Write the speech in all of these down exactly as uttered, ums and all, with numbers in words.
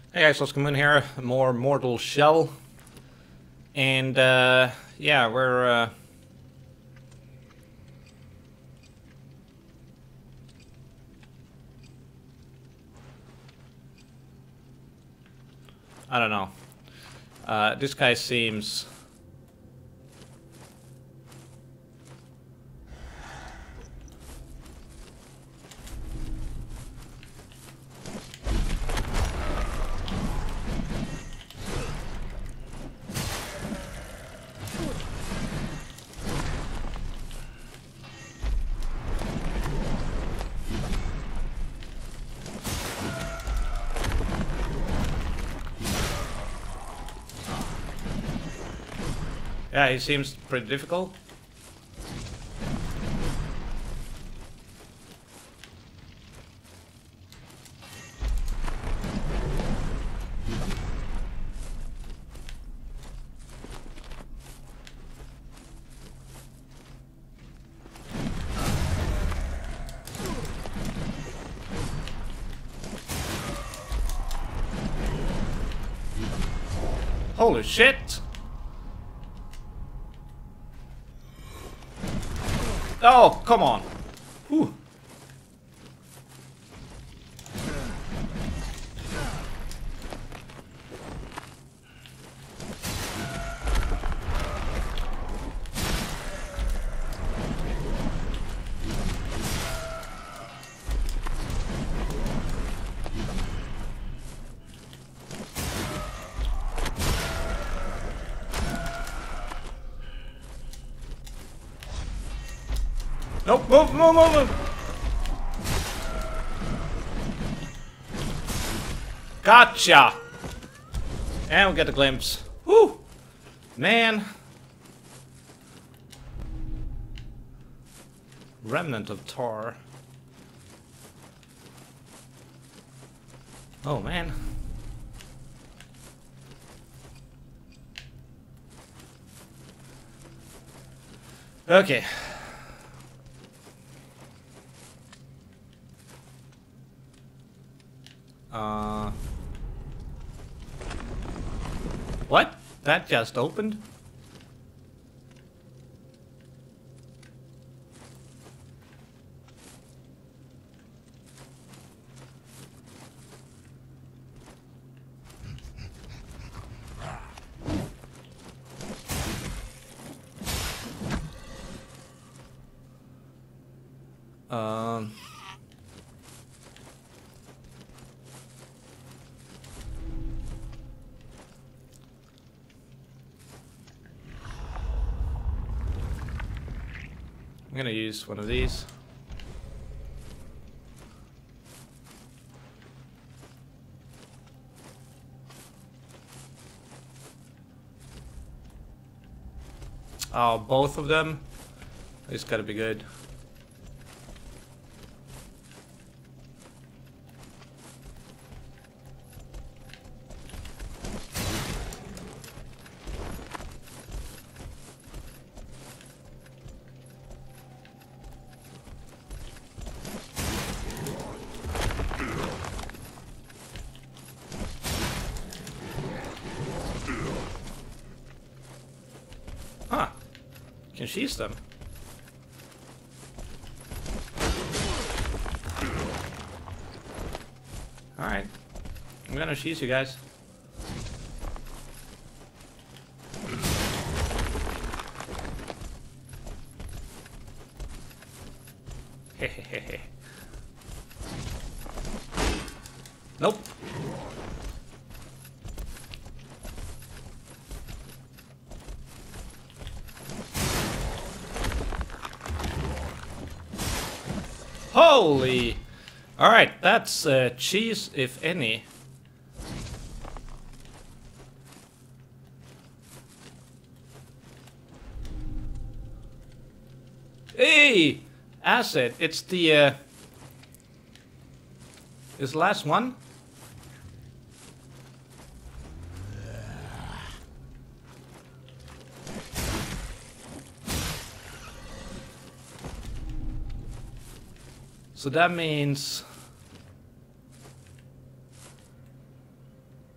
Hey guys, what's coming here? More Mortal Shell. And, uh, yeah, we're, uh... I don't know. Uh, this guy seems... Yeah, he seems pretty difficult. Holy shit! Oh, come on! Whew. Nope, move, move, move, move! Gotcha! And we get a glimpse. Woo! Man! Remnant of tar. Oh, man. Okay. Uh... What? That just opened? Um... I'm gonna use one of these. Oh, both of them? It's gotta be good. Huh. Can she's them. Alright. I'm gonna she's you guys. Hehehe. Nope. Holy! Alright, that's uh, cheese, if any. Hey! Acid, it's the... Uh, is the last one? So that means...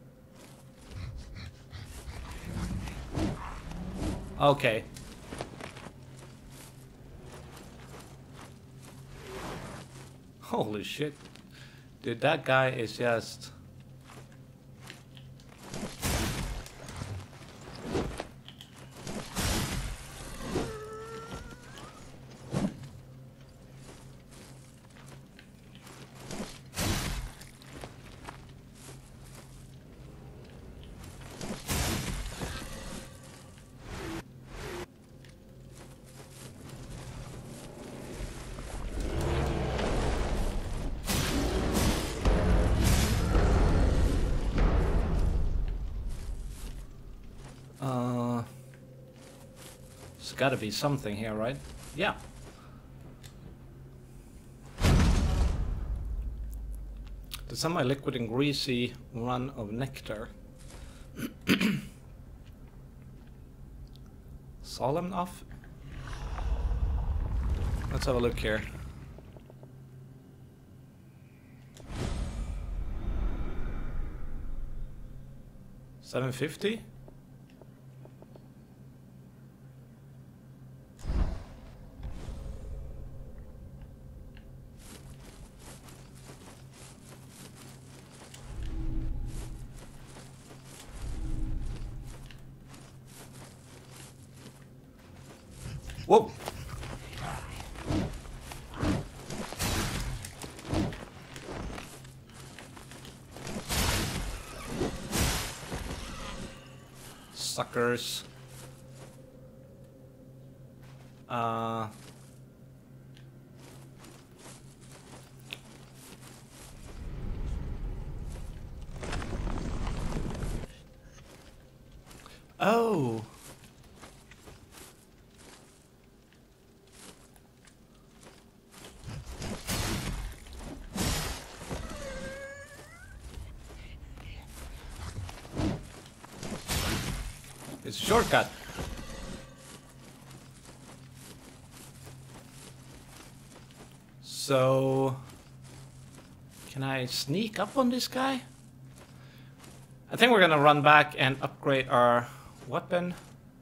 Okay. Holy shit. Dude, that guy is just... Uh, there's gotta be something here, right? Yeah. The semi-liquid and greasy run of nectar. Solemn off? Let's have a look here. seven fifty? Whoa! Suckers. Uh... Oh! It's a shortcut. So... Can I sneak up on this guy? I think we're gonna run back and upgrade our weapon.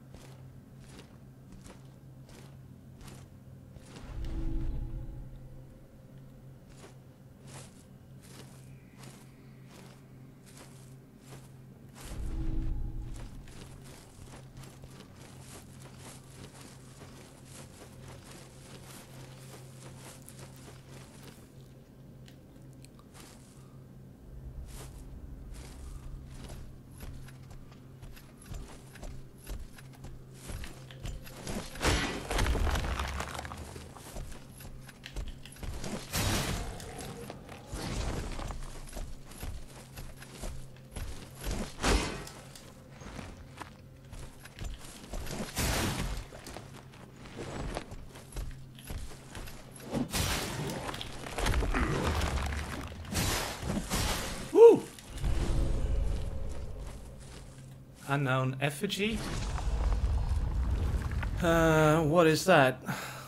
Unknown effigy? Uh, what is that?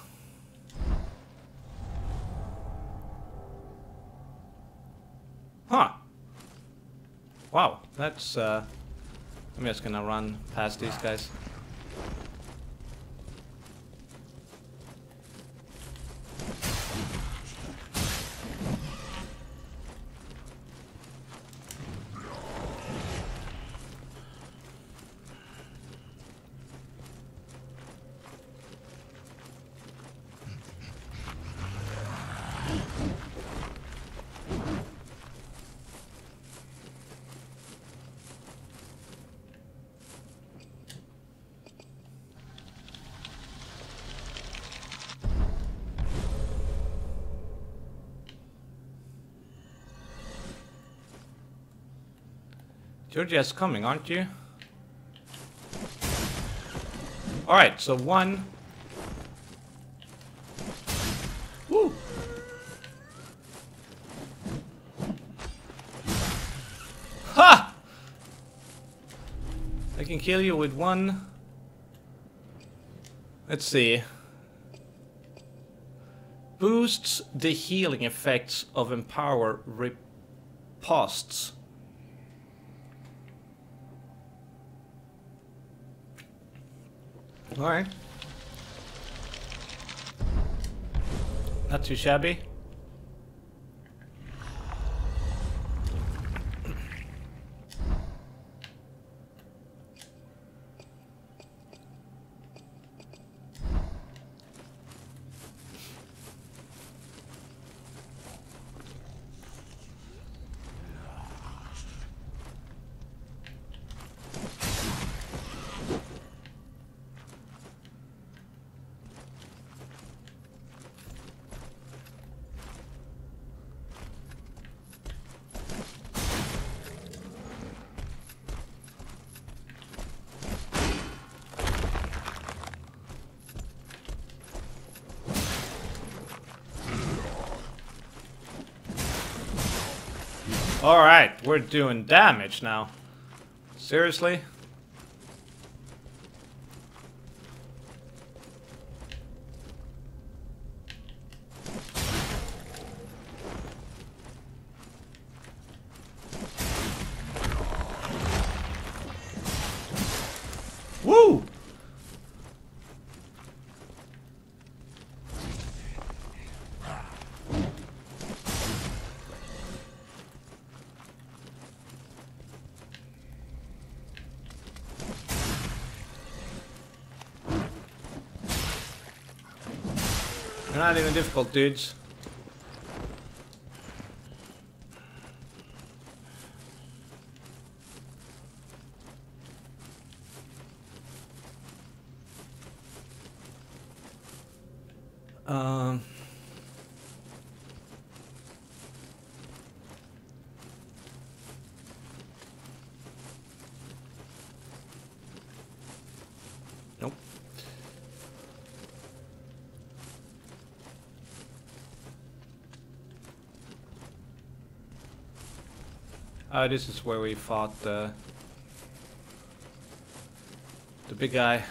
Huh. Wow, that's, uh... I'm just gonna run past these guys. You're just coming, aren't you? Alright, so one. Woo! Ha! I can kill you with one. Let's see. Boosts the healing effects of empower riposts. Alright. Not too shabby. Alright, we're doing damage now. Seriously? Woo! They're not even difficult, dudes. Um... Nope. Uh, this is where we fought the the big guy.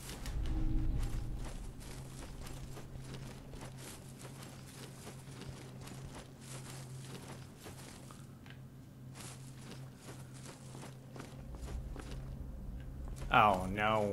Oh no.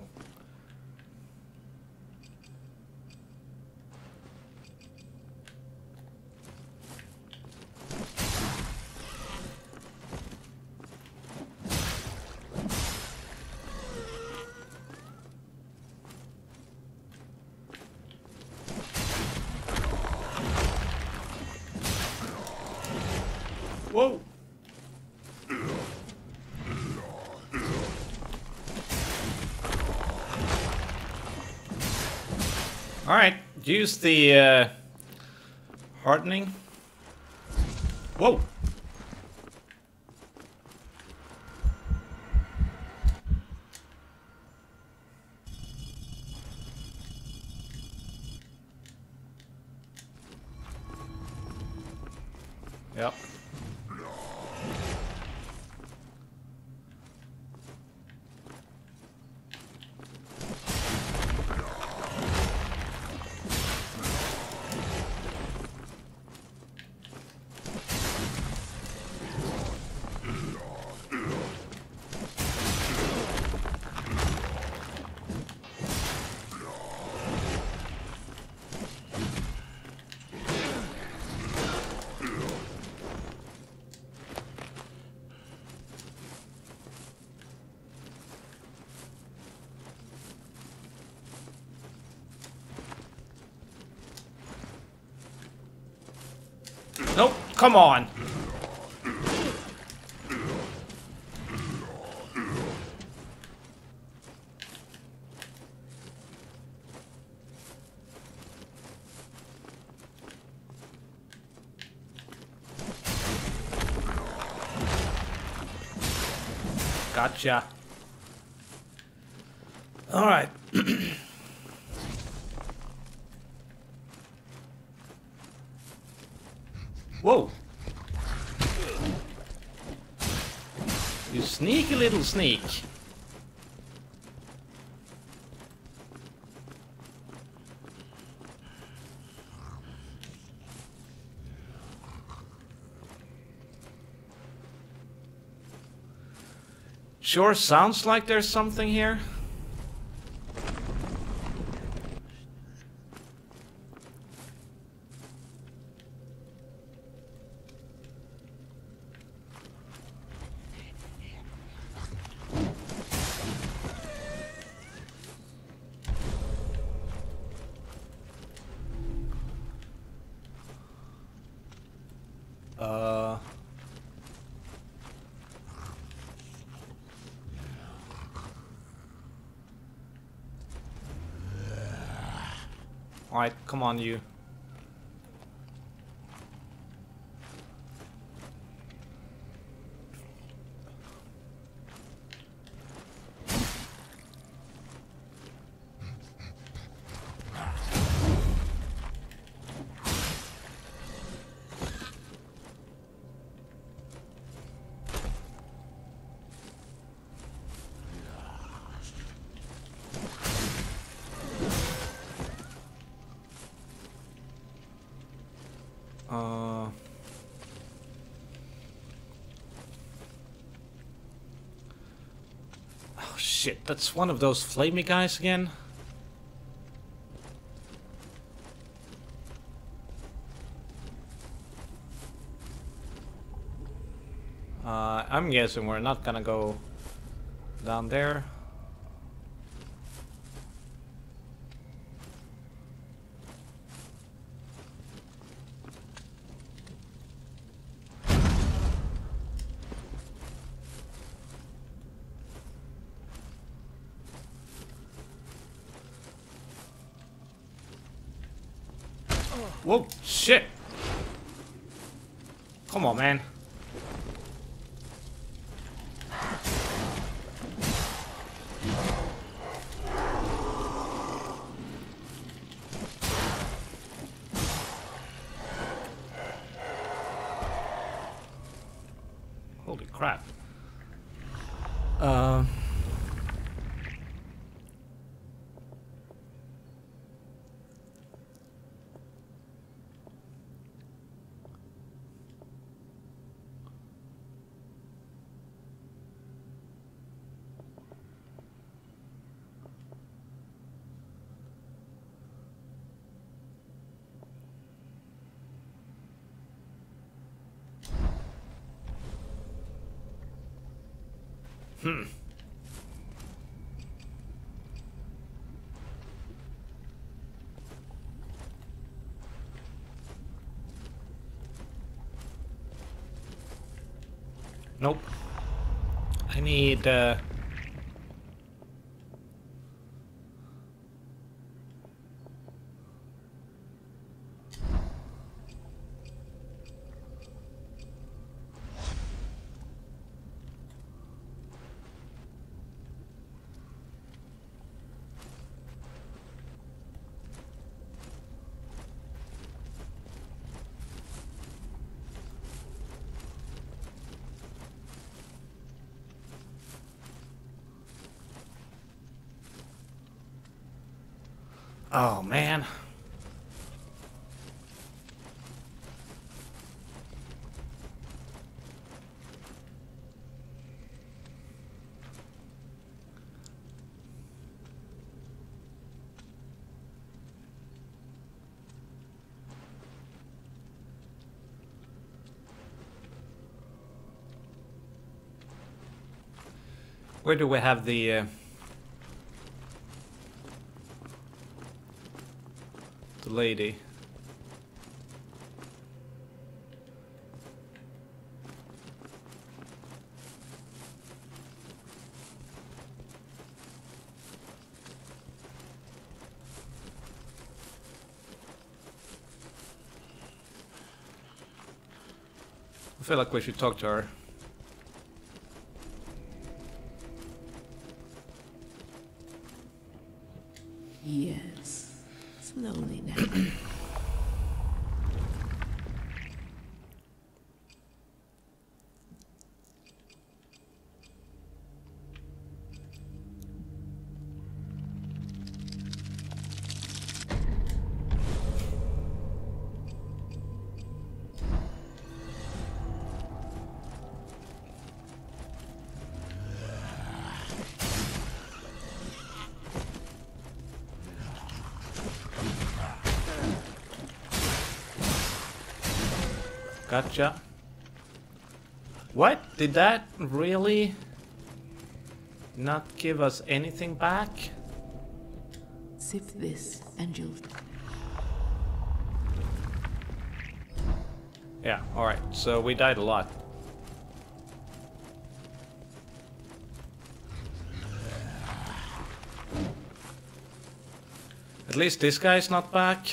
Whoa. All right, use the uh, hardening. Whoa. Yep. Nope, come on. Gotcha. All right. Whoa. You sneaky little sneak. Sure sounds like there's something here. Alright, come on, you. Uh, oh shit, that's one of those flamey guys again. Uh, I'm guessing we're not gonna go down there. Whoa, shit! Come on, man. Holy crap. Uh... Hmm. Nope. I need, uh... oh, man. Where do we have the... Uh... the lady? I feel like we should talk to her. Yes. Slowly now. Gotcha. What? Did that really not give us anything back? Sip this and you'll... Yeah, alright. So we died a lot. At least this guy's not back.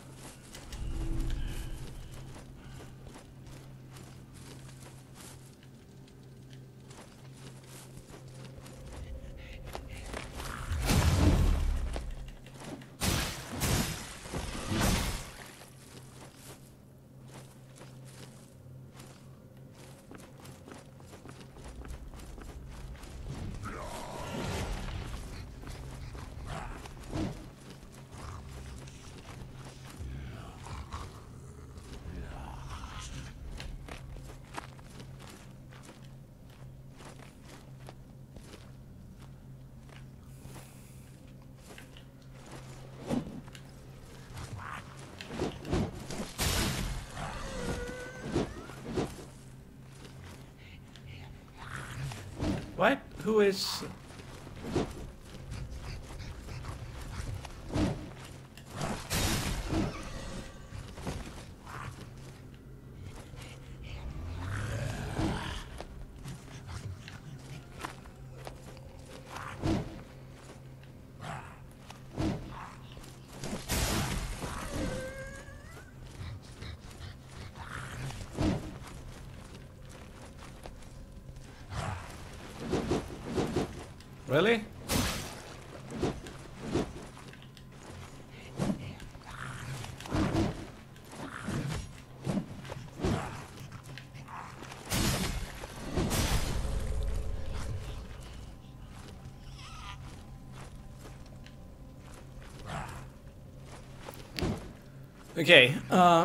What? Who is... Really? Okay, uh...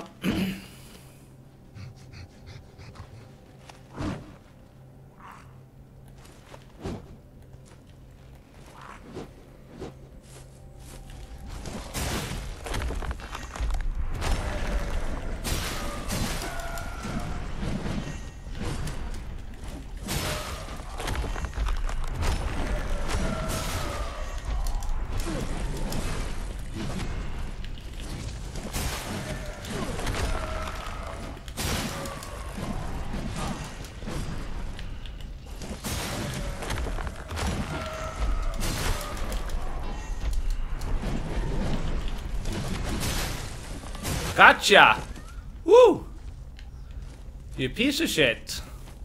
Gotcha! Woo! You piece of shit.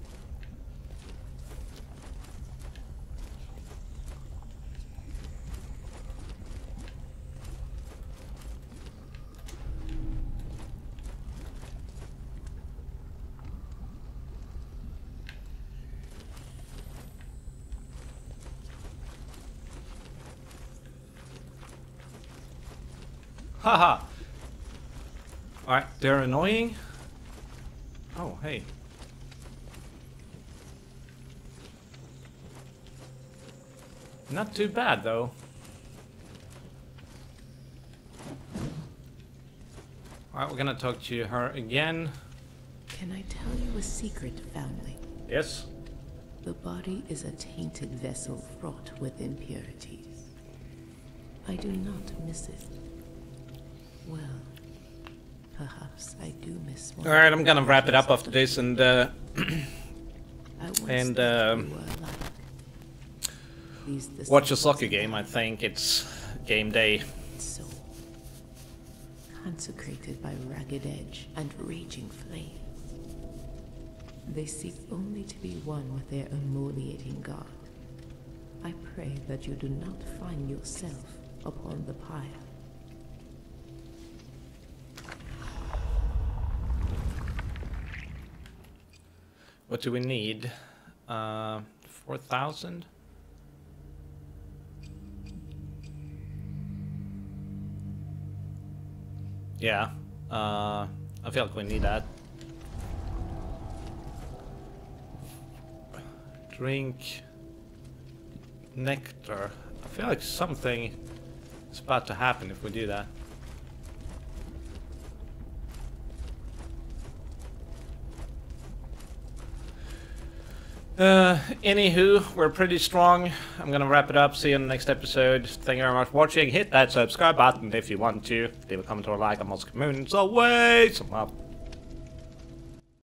Haha. Alright, they're annoying. Oh, hey. Not too bad, though. Alright, we're gonna talk to her again. Can I tell you a secret, family? Yes? The body is a tainted vessel fraught with impurities. I do not miss it. Well, perhaps I do miss one. Alright, I'm gonna wrap it up after this and uh I once and thought um you were like these the watch a symbols soccer of game. I life. think it's game day. So consecrated by ragged edge and raging flame. They seek only to be one with their emoliating god. I pray that you do not find yourself upon the pyre. What do we need? Uh, four thousand? Yeah, uh, I feel like we need that. Drink nectar. I feel like something is about to happen if we do that. Uh, anywho, we're pretty strong. I'm gonna wrap it up. See you in the next episode. Thank you very much for watching. Hit that subscribe button if you want to. Leave a comment or a like. I'm also community. As always, I'm up.